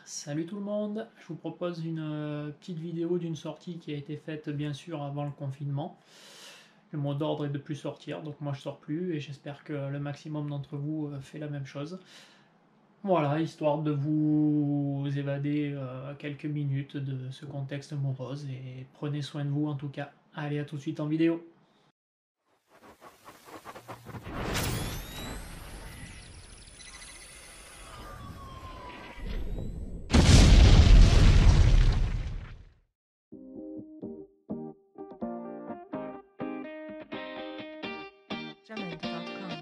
Salut tout le monde, je vous propose une petite vidéo d'une sortie qui a été faite bien sûr avant le confinement. Le mot d'ordre est de plus sortir, donc moi je sors plus et j'espère que le maximum d'entre vous fait la même chose. Voilà, histoire de vous évader quelques minutes de ce contexte morose et prenez soin de vous en tout cas. Allez, à tout de suite en vidéo. Jamendo.com.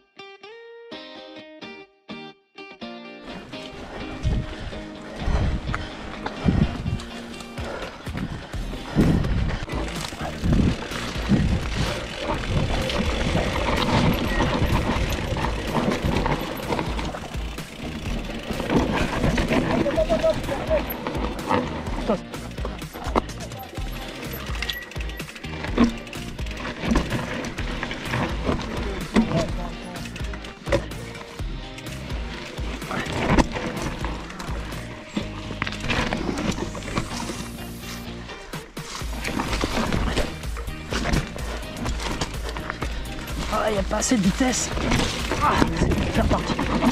Ah, il n'y a pas assez de vitesse. Ah, c'est faire partie.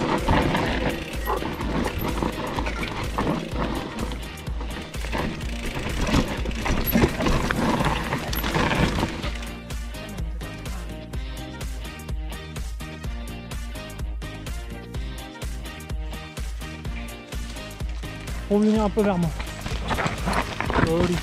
Pour venir un peu vers moi. Joli.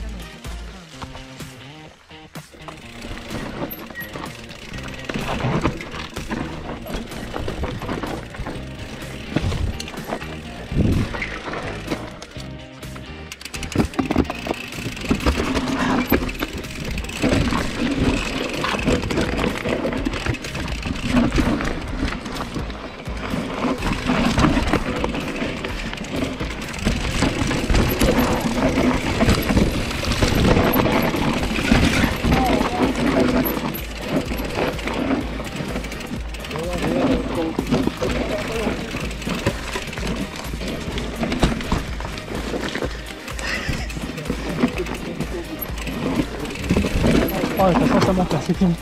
Oh, de toute façon, ça monte là, c'est fini.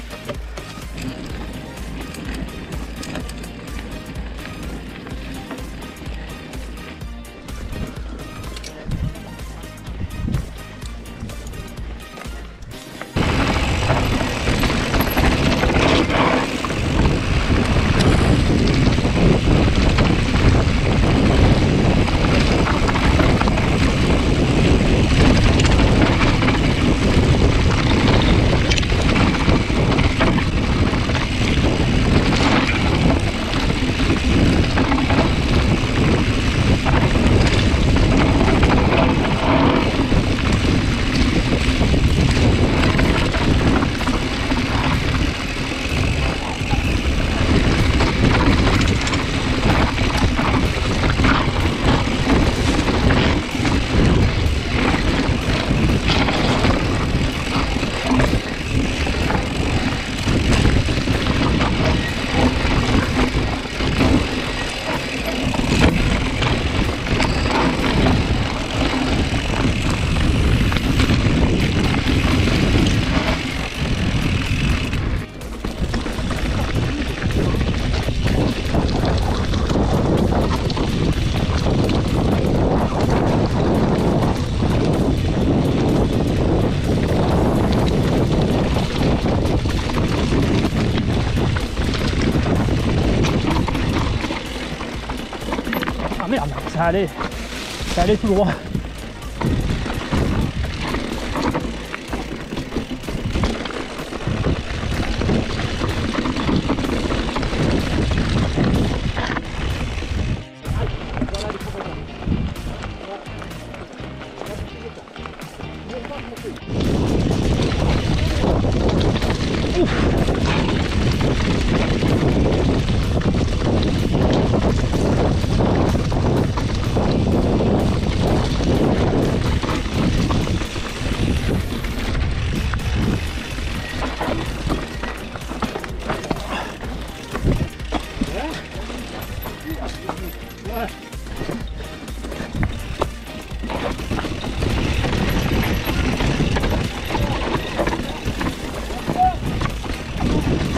Ah merde, ça allait tout droit.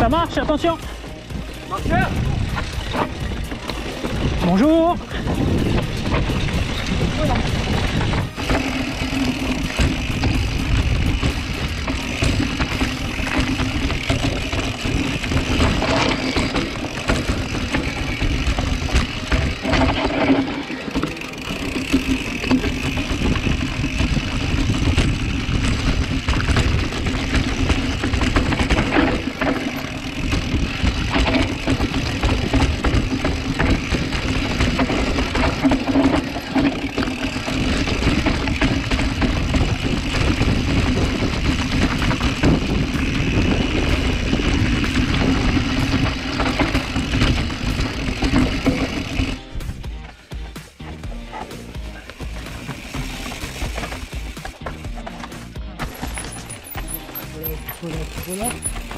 Ça marche, attention. Marqueur. Bonjour. Voilà.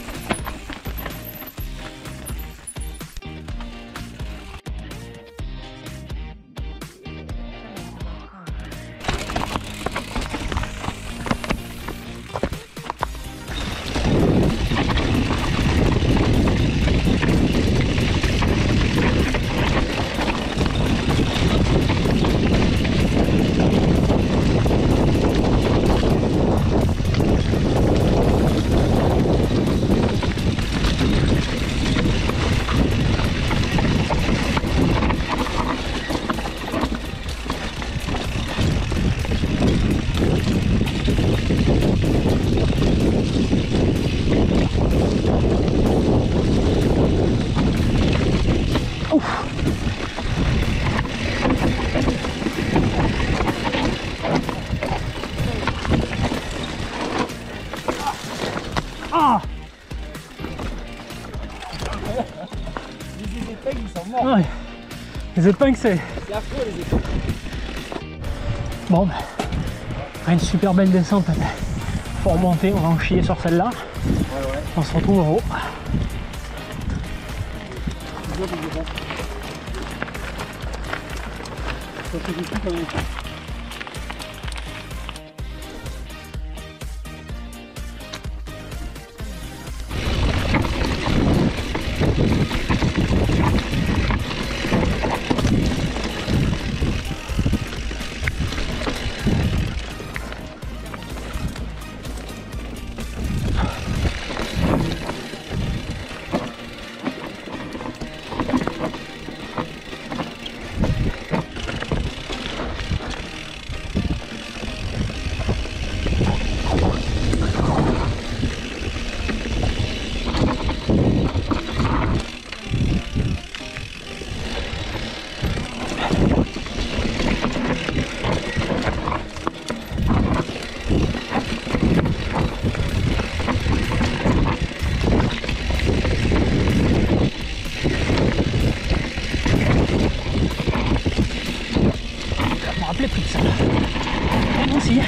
Ah, Les épingles, ils sont morts. ouais. Les épingles, c'est... C'est affreux, les épingles. Bon, bah, après une super belle descente. Faut remonter, on va en chier sur celle-là. Ouais, ouais. On se retrouve en haut. Ça fait du coup quand même. Je me rappelais plus de ça. Moi aussi.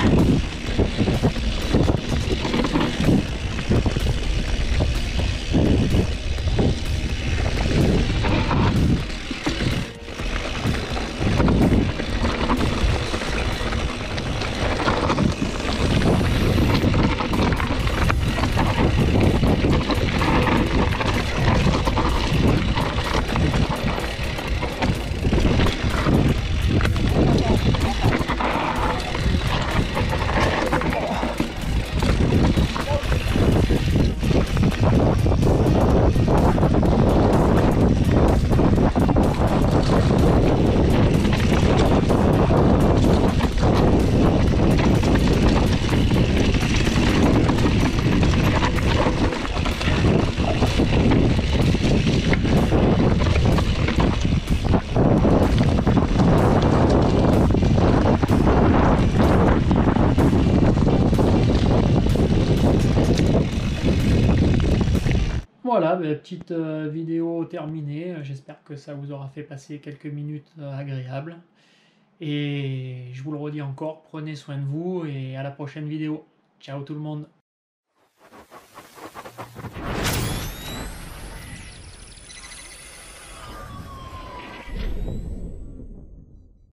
Voilà, petite vidéo terminée. J'espère que ça vous aura fait passer quelques minutes agréables. Et je vous le redis encore, prenez soin de vous et à la prochaine vidéo. Ciao tout le monde!